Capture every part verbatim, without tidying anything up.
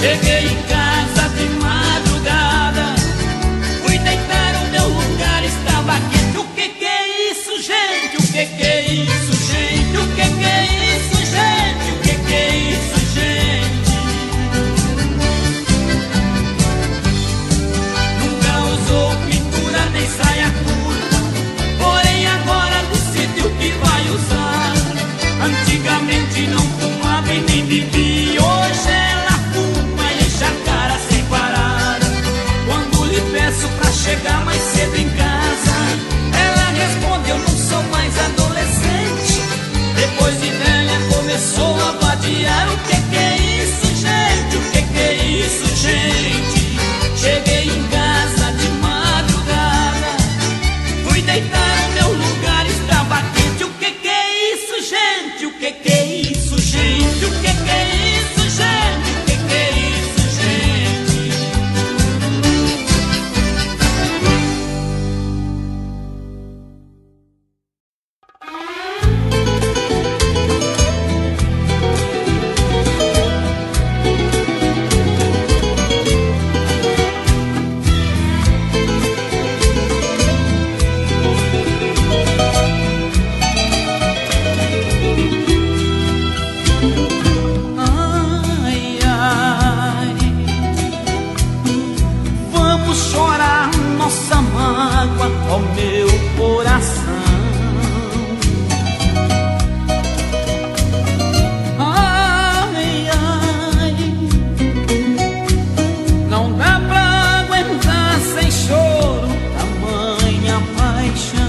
Cheguei em casa de madrugada, fui deitar, o meu lugar estava quente. O que que é isso, gente? O que que é isso, gente? O que que é isso, gente? O que que é isso, gente? Nunca usou pintura nem saia curta, porém agora decidiu que vai usar. Antigamente não fumava e nem bebia, hoje ela fuma e enche a cara sem parar. Quando lhe peço pra chegar mais cedo em casa, ela responde: eu não sou mais adolescente. Depois de velha começou a vadiar. O que que é isso, gente? O que que é isso, gente? Cheguei em casa de madrugada, fui deitar, o meu lugar estava quente. O que que é isso, gente? O que que é isso, gente? O que que é isso, gente? O que que é isso, gente? Ai, ai, vamos chorar nossa mágoa, ó meu coração. Ai, ai, não dá pra aguentar sem choro tamanha paixão.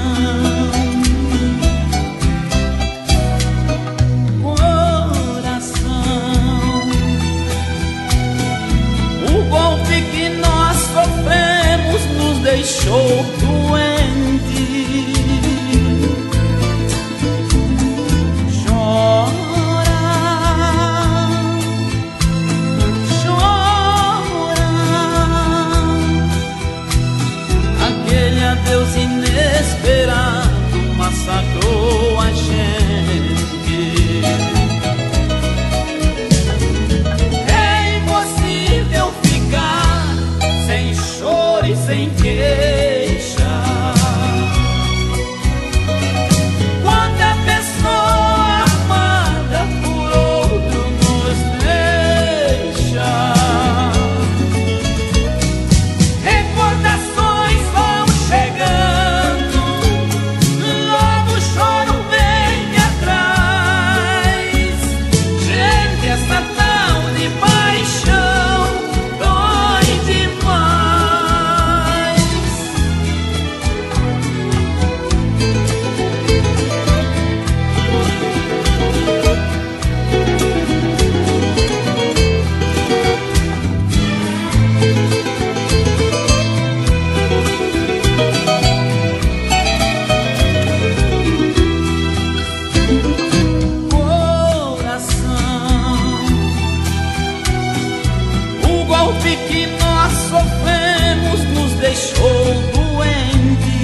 O golpe que nós sofremos nos deixou doente. Chora, chora, aquele adeus inesperado massacrou a gente. É impossível ficar sem choro e sem queixa. Quando a pessoa amada por outro nos deixa, recordações vão chegando, logo o choro vem atrás. Gente, essa tal de paixão dói demais. Coração, o golpe que nós sofremos nos deixou doente.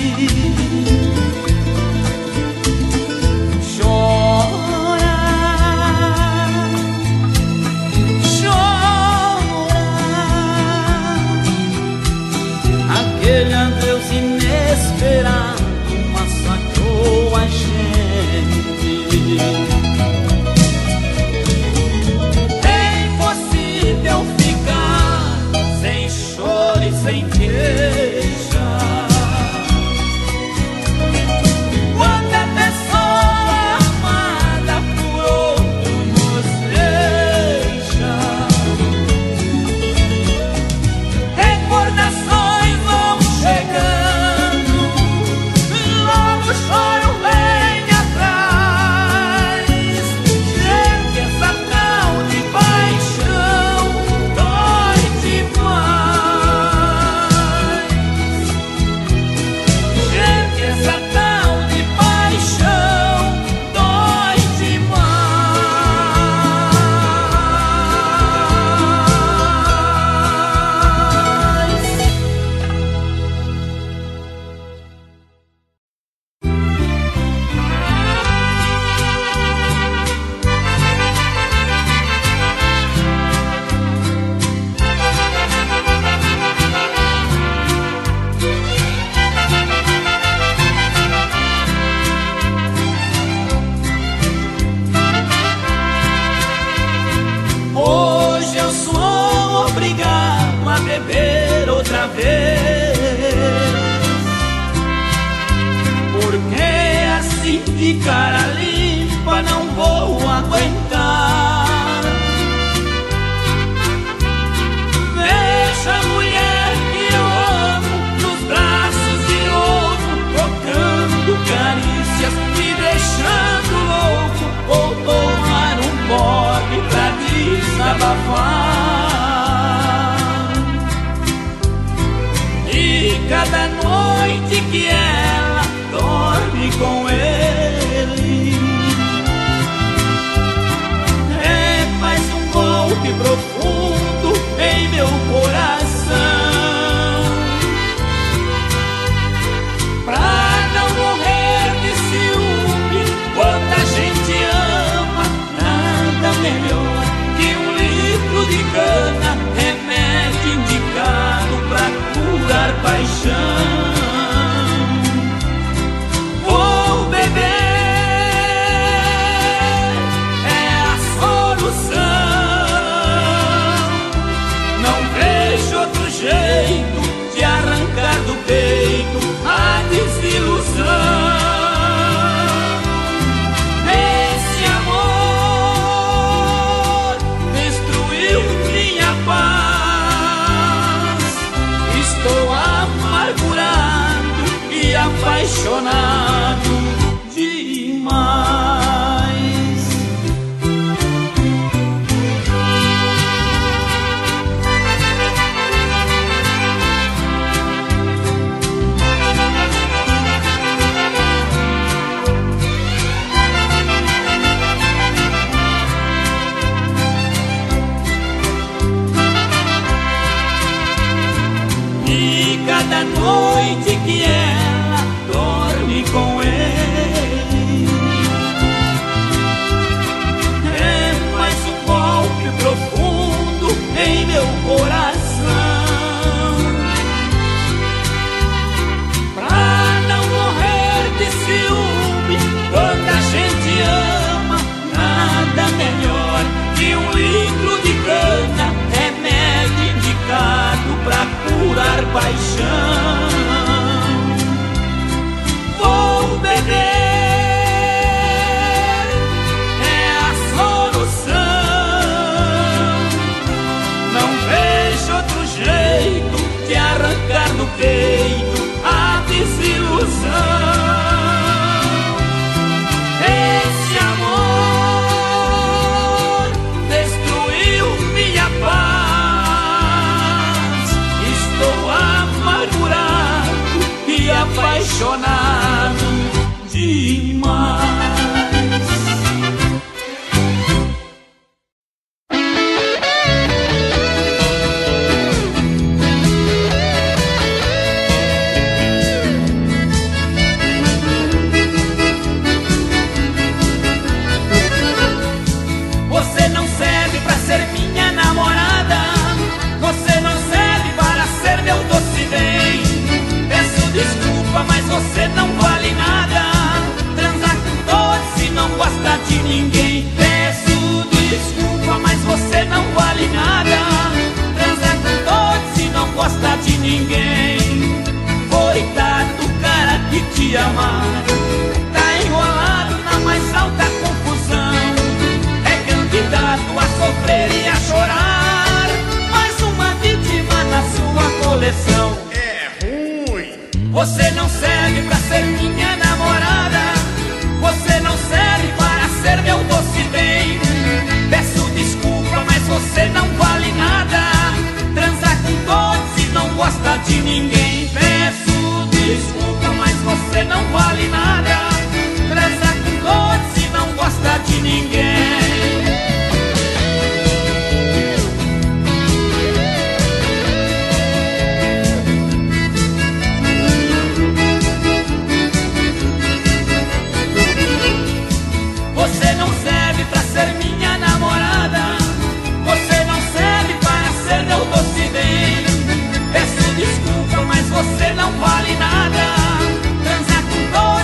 Chora, chora, aquele adeus inesperado massacrou a gente. É impossível ficar sem choro e sem queixa. vez, porque assim de cara limpa não vou aguentar. Deixa a mulher que eu amo nos braços de novo, trocando carícias, me deixando louco. Vou tomar um gole pra desabafar. E cada noite que ela dorme com ele, é mais um golpe profundo em meu coração. Pra não morrer de ciúme, quando a gente ama, nada melhor que um litro de cana, remédio indicado pra curar paixão. Vou beber, é a solução. Não vejo outro jeito de arrancar do peito a desilusão. Esse amor destruiu minha paz. Estou amargurado e apaixonado demais. E cada noite que ela dorme com ele, é mais um golpe profundo em meu coração. Pra não morrer de ciúme, quando a gente ama, nada melhor que um litro de cana, remédio indicado pra curar paixão. Vou beber, é a solução. Não vejo outro jeito de arrancar do peito a desilusão. Esse amor destruiu minha paz. Estou amargurado e apaixonado demais. Você não serve pra ser minha namorada, você não serve para ser meu doce bem. Peço desculpa, mas você não vale nada. Transar com todos e não gosta de ninguém. Peço desculpa, mas você não vale nada. Transar com todos e não gosta de ninguém. Coitado do cara que te ama, tá enrolado na mais alta confusão. É candidato a sofrer e a chorar, mais uma vítima na sua coleção. É ruim. Você não serve pra ser minha namorada, você não serve para ser meu doce bem. Peço desculpa, mas você não vale nada. Transar com todos e não gosta de ninguém. Peço desculpa, mas você não vale nada. Transar com todos e não gosta de ninguém. Você não serve pra ser minha namorada, você não serve para ser meu doce bem. Peço desculpa, mas você não vale nada. Transar com todos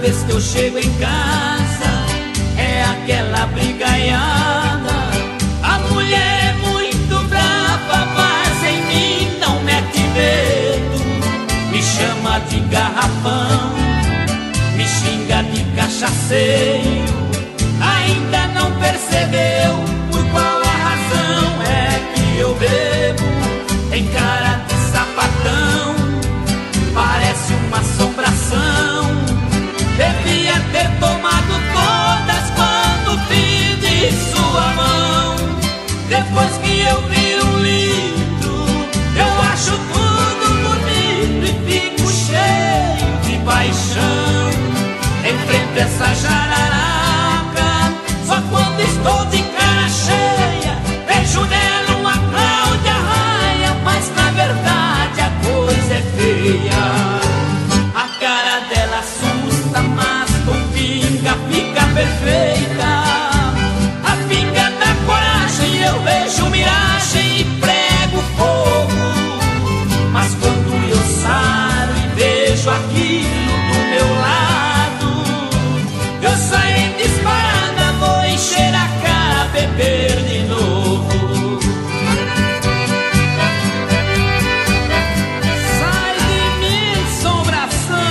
vez que eu chego em casa é aquela brigaiada. A mulher é muito brava, mas em mim não mete medo. Me chama de garrafão, me xinga de cachaceiro. Ainda não percebeu por qual a razão é que eu bebo. Tem cara de sapatão, parece uma assombração. Devia ter tomado todas quando pedi sua mão. Depois que eu vi um litro, eu acho tudo bonito e fico cheio de paixão. Enfrento essa jararaca só quando estou de cara cheia. Vejo nela uma Cláudia Raia, mas na verdade a coisa é feia. A cara dela assusta, mas com pinga fica perfeita. A pinga dá coragem, eu vejo miragem e prego fogo. Mas quando eu saro e vejo aquilo do meu lado, eu saio disparada, vou encher a cara, beber de novo. Sai de mim, assombração.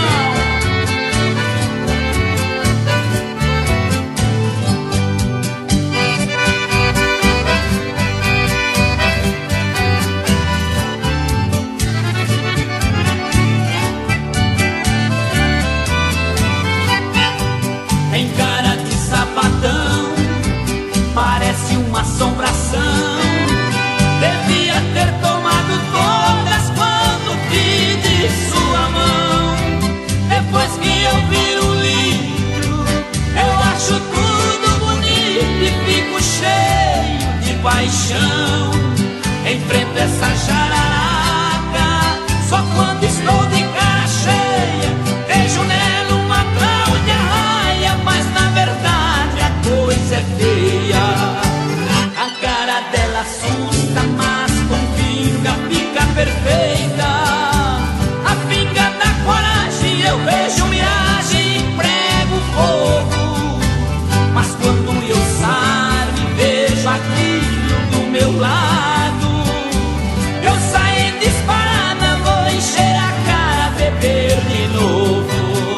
Tem cara de sapatão, parece uma assombração. Devia ter tomado todas quando pedi sua mão. Depois que eu viro um litro, eu acho tudo bonito e fico cheio de paixão. Enfrento essa jararaca só quando estou de cara cheia. Vejo nela uma Cláudia Raia, mas na verdade a coisa é feia. A cara dela assusta, mas com pinga fica perfeita. A pinga dá coragem, eu vejo miragem e prego fogo. Mas quando eu saro e vejo aquilo do meu lado, eu saio disparada, vou encher a cara, beber de novo.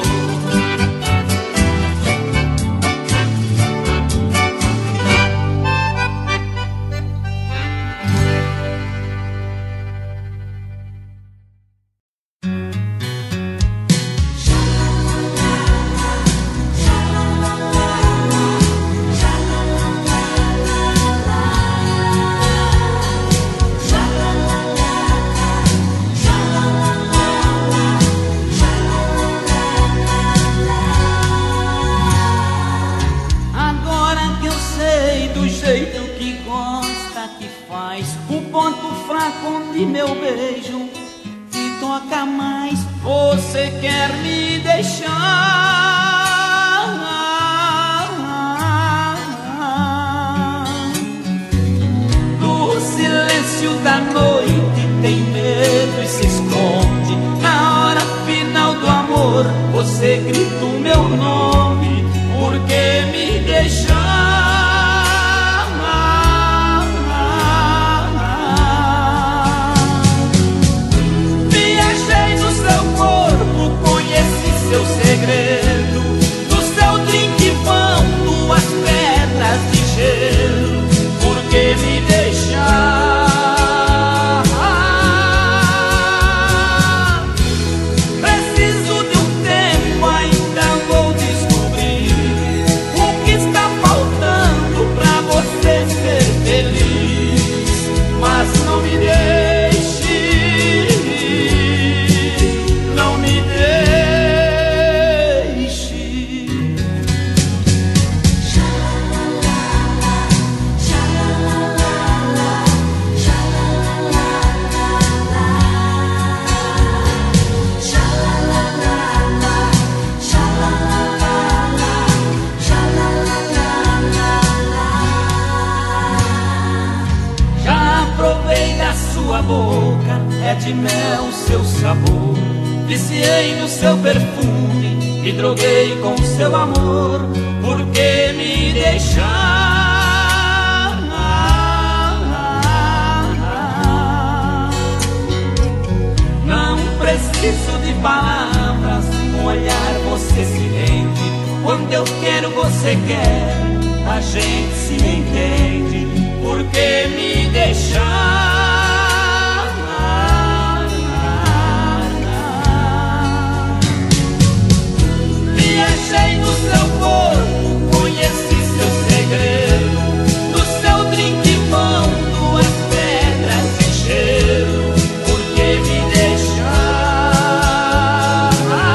Agora que eu sei do jeito que gosta, que faz o ponto fraco onde meu beijo te toca mais, você quer me deixar. Do silêncio da noite tem medo e se esconde. Na hora final do amor você grita o meu nome. Por que me deixar? Viajei no seu corpo, conheci seu segredo. No seu drink vão duas pedras de gelo. Por que me deixar? Preciso de um tempo, ainda vou descobrir o que está faltando pra você ser feliz. Mas não me deixe, não me deixe. Já provei da sua boca, é de mel seu sabor. Viciei no seu perfume, me droguei com seu amor. Por que me deixar? Não preciso de palavras, com olhar você se rende. Quando eu quero você quer, a gente se entende. Por que me deixar? Viajei no seu corpo, conheci seu segredo, do seu drink bom, duas pedras de cheiro. Por que me deixar?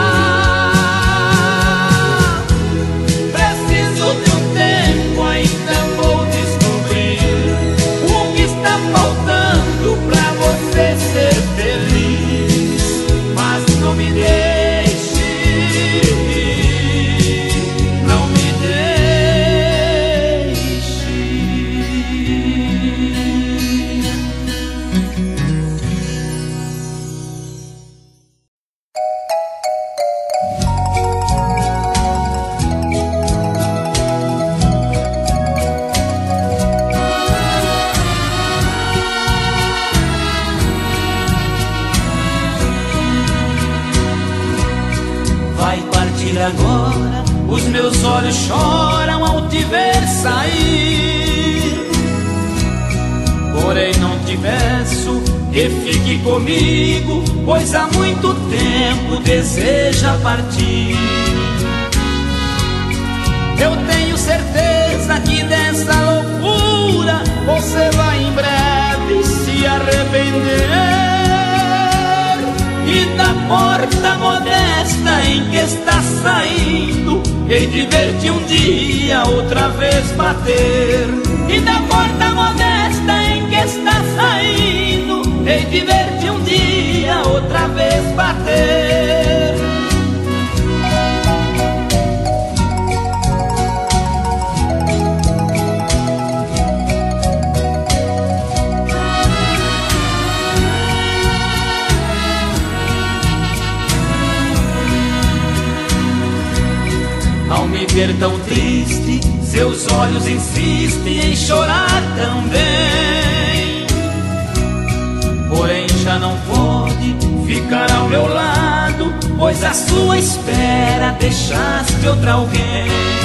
Preciso de um tempo, ainda vou descobrir o que está faltando pra você ser feliz. Mas não me deixe, não me deixe. Vai partir agora, os meus olhos choram ao te ver sair. Porém não te peço que fique comigo, pois há muito tempo deseja partir. Eu tenho certeza que dessa loucura você vai em breve se arrepender. E da porta modesta em que está saindo, hei de ver-te um dia outra vez bater. E da porta modesta em que está saindo, hei de ver-te um dia outra vez bater. Ao me ver tão triste, seus olhos insistem em chorar também. Porém já não pode ficar ao meu lado, pois à sua espera deixaste outra alguém.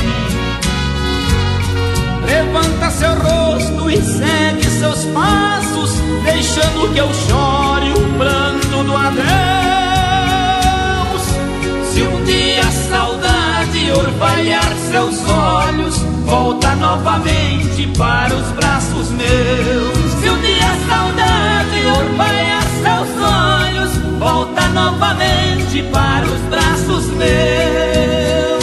Levanta seu rosto e segue seus passos, deixando que eu chore o pranto do adeus. Se um dia a saudade orvalhar seus olhos, volta novamente para os braços meus. Se um dia a saudade orvalhar seus olhos, volta novamente para os braços meus.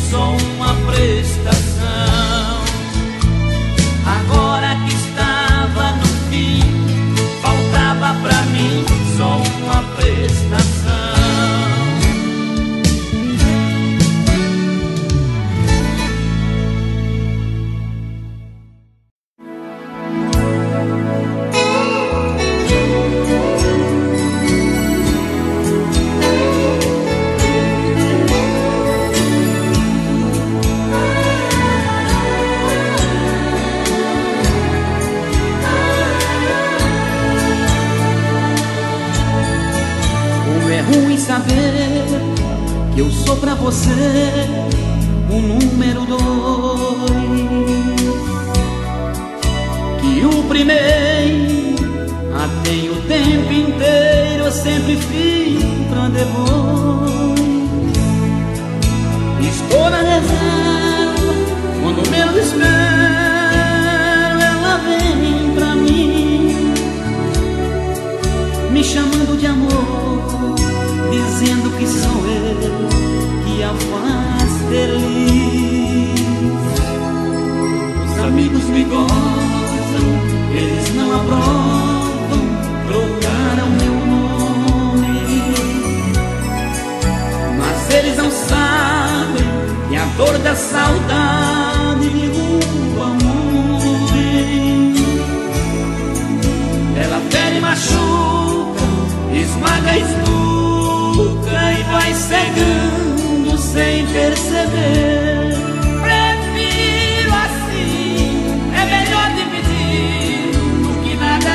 só uma prestação. Agora que estava no fim, faltava pra mim só uma prestação. Saber que eu sou pra você o número dois, que o primeiro atei o tempo inteiro, eu sempre fiz pra depois. Estou na reserva, quando menos espero, ela vem pra mim, me chamando de amor, dizendo que sou eu que a faz feliz. Os amigos me gozam, eles não aprovam, trocaram meu nome, mas eles não sabem que a dor da saudade derruba um homem. Ela fere e machuca, esmaga e esnuca e vai cegando sem perceber. Prefiro assim, é melhor dividir do que nada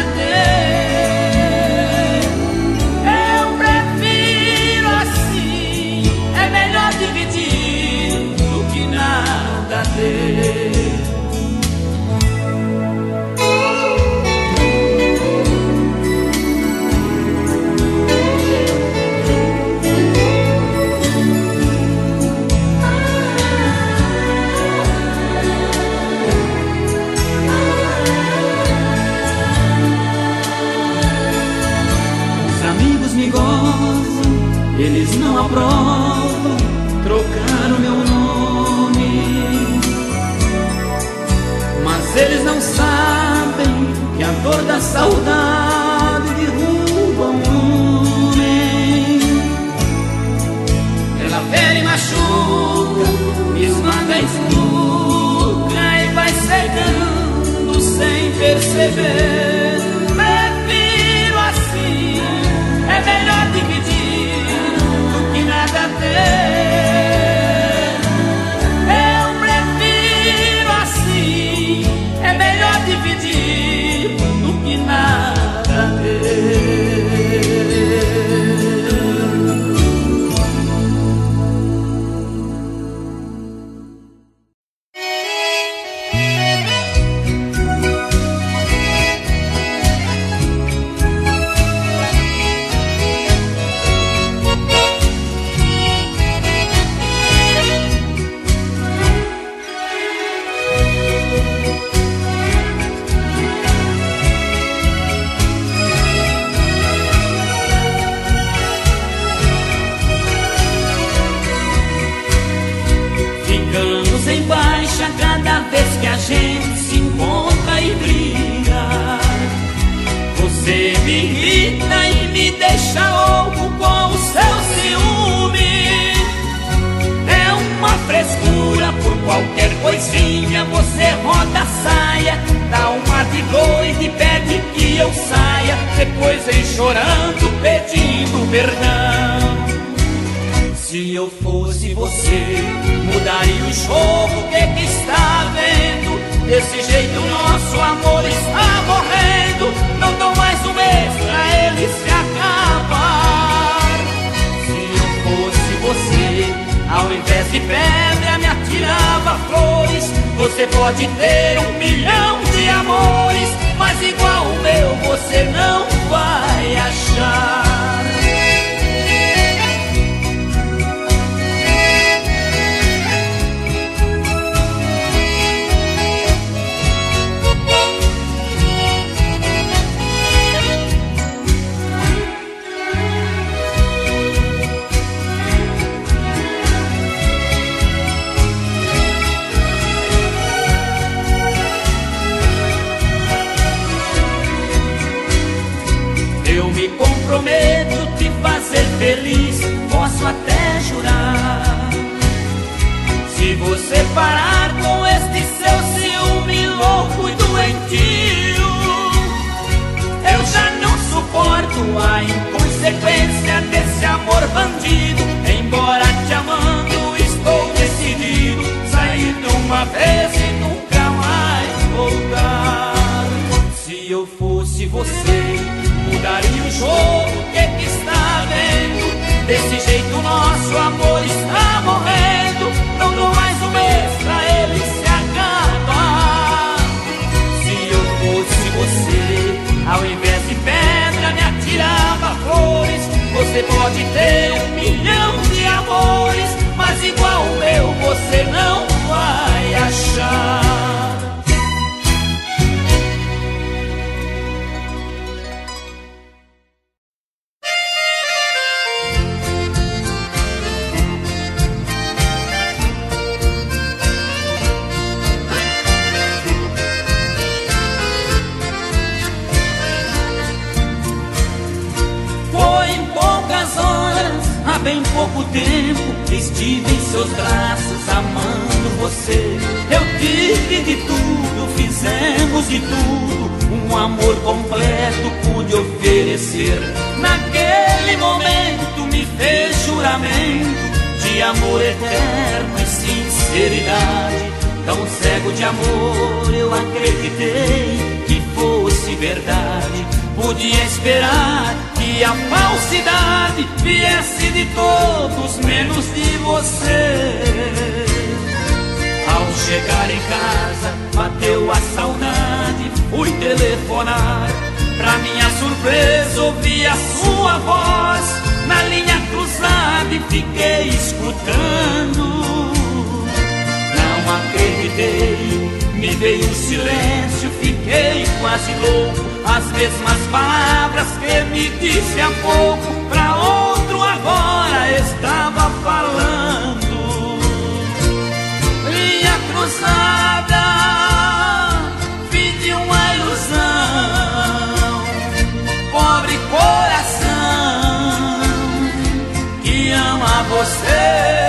ter. Eu prefiro assim, é melhor dividir do que nada ter. Eles não aprovam, trocaram meu nome, mas eles não sabem que a dor da saudade derruba um homem. Ela fere e machuca, esmaga e esnuca e vai cegando sem perceber. Prefiro assim, é melhor dividir nada ter. Eu prefiro assim, é melhor dividir do que nada ter. Cada vez que a gente se encontra e briga, você me irrita e me deixa louco com o seu ciúme. É uma frescura, por qualquer coisinha você roda a saia, dá uma de dois e pede que eu saia, depois vem chorando pedindo perdão. Se eu fosse você, mudaria o jogo, o que que está vendo? Desse jeito nosso amor está morrendo, não dou mais um mês pra ele se acabar. Se eu fosse você, ao invés de pedra me atirava flores. Você pode ter um milhão de amores, mas igual o meu você não vai achar. parar com este seu ciúme louco e doentio. Eu já não suporto a inconsequência desse amor bandido. Embora te amando, estou decidido sair de uma vez e nunca mais voltar. Se eu fosse você, mudaria o jogo, que que está vendo? Desse jeito nosso amor está morrendo. Não dou mais um mês pra ele se acabar. Se eu fosse você, ao invés de pedra me atirava flores. Você pode ter um milhão de amores, mas igual o meu você não vai achar. Há bem pouco tempo estive em seus braços amando você. Eu tive de tudo, fizemos de tudo, um amor completo pude oferecer. Naquele momento me fez juramento de amor eterno e sinceridade. Tão cego de amor eu acreditei que fosse verdade. Podia esperar que a falsidade viesse de todos, menos de você. Ao chegar em casa, bateu a saudade, fui telefonar. Pra minha surpresa, ouvi a sua voz na linha cruzada e fiquei escutando. Não acreditei, me veio um silêncio, fiquei quase louco. As mesmas palavras que me disse há pouco, pra outro agora estava falando. Linha cruzada, fim de uma ilusão. Pobre coração que ama você.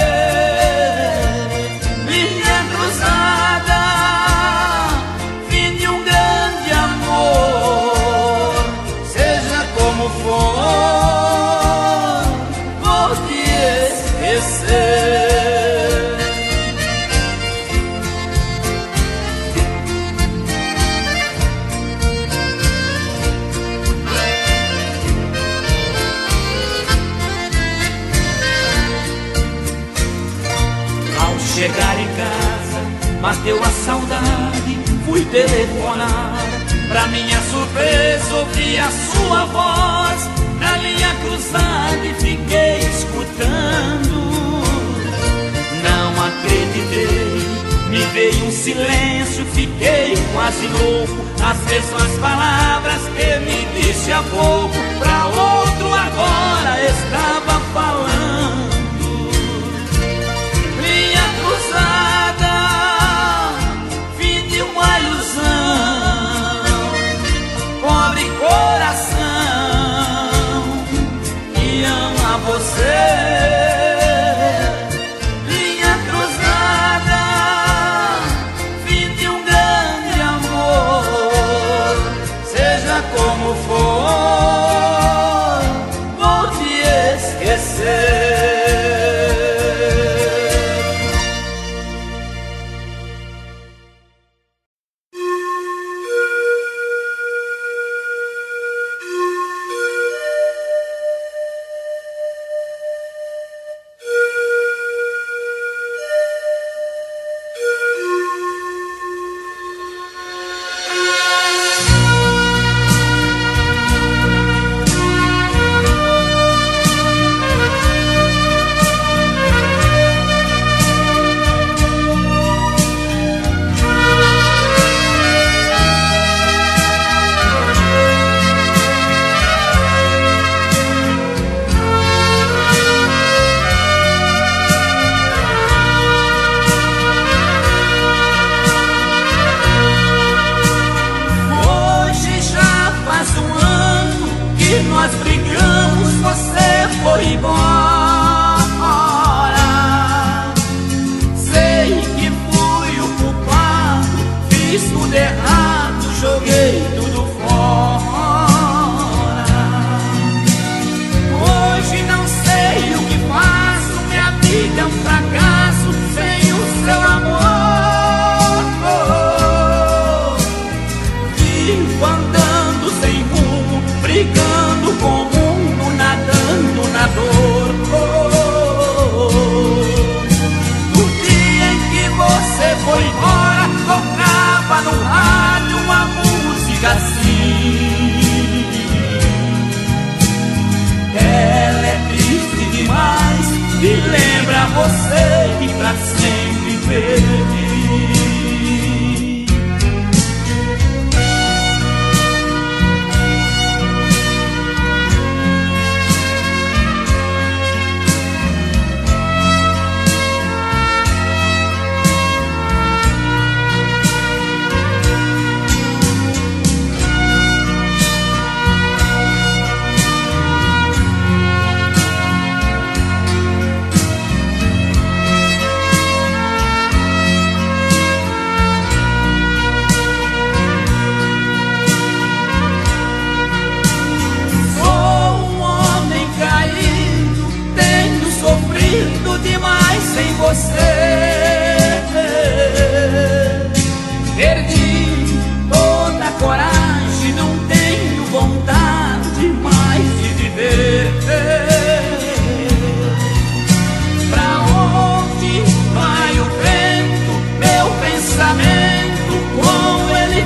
Chegar em casa, bateu a saudade, fui telefonar. Pra minha surpresa, ouvi a sua voz na linha cruzada e fiquei escutando. Não acreditei, me veio um silêncio, fiquei quase louco. As mesmas palavras que me disse há pouco, pra outro agora estava falando. Fim de uma ilusão. Pobre coração que ama você. Linha cruzada, fim de um grande amor. Seja como for, vou te esquecer. joguei tudo fora. Hoje não sei o que faço, minha vida é um fracasso sem o seu amor. Vivo andando sem rumo, brigando com o mundo, nadando na dor. No dia em que você foi embora, tocava no rádio uma música assim. Ela é triste demais e lembra você que pra sempre perdi. Demais sem você, perdi toda a coragem, não tenho vontade mais de viver. Pra onde vai o vento, meu pensamento com ele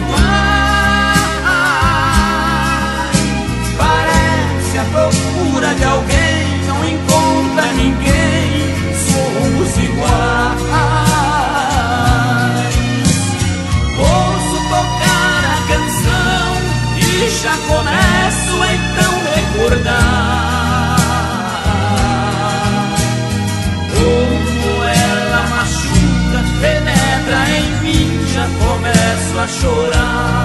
vai. Parece a procura de alguém, não encontra ninguém, somos iguais. Ouço tocar a canção e já começo então a recordar como ela machuca, penetra em mim, já começo a chorar.